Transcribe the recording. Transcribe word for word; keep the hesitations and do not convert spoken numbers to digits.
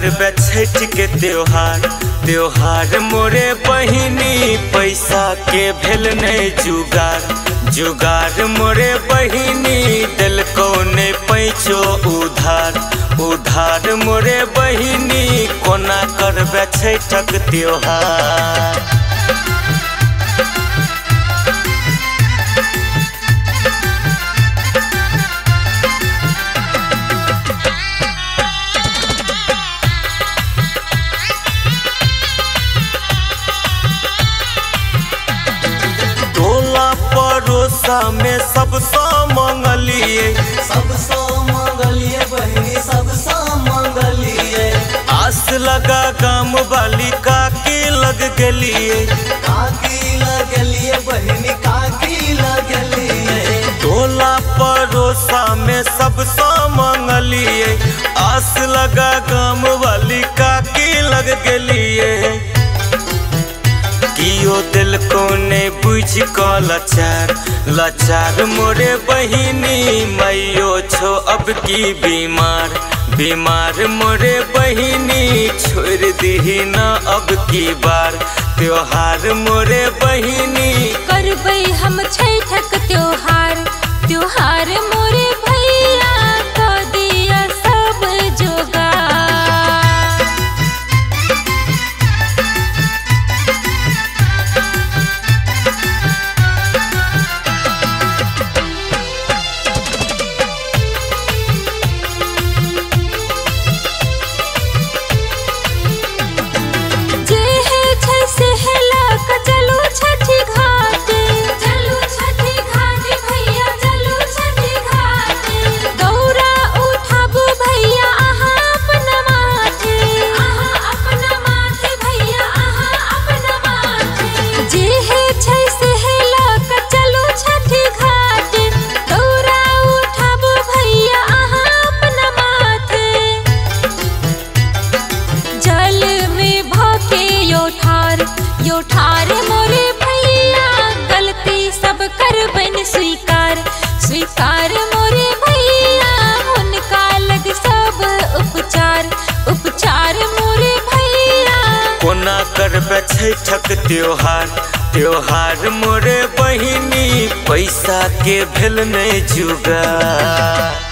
करबे छठ के त्योहार त्योहार मोरे बहिनी पैसा के भेल नहीं जुगार जुगार मोरे बहिनी दिल को नहीं पैचो उधार उधार मोरे बहिनी कोना करबे छठक त्योहार। पड़ोसा में सबसे मंगलिए सबसे मंगलिए बहनी सबसे मंगलिए आस लगा गाँव वाली काकी लग गलिए काकी लग गलिए बहनी काकी लग गलिए टोला पड़ोसा में सबसे मंगलिए आस लगा गाँव वाली काकी लग गलिए कियो दिल को ने बुझ को लाचार लाचार मोरे बहिनी मैयो छो अब की बीमार बीमार मोरे बहिनी छोड़ दी ना अब की बार त्योहार मोरे बहिनी करबै हम छठक त्योहार त्योहार मोरे भैया को दिया सब जोगार। योठार मोरे भैया गलती सब करबन स्वीकार स्वीकार मोरे भैया उनका लग सब उपचार उपचार मोरे भैया कोना करबे छठक त्योहार त्योहार मोरे बहिनी पैसा के भेल नहीं जुगार।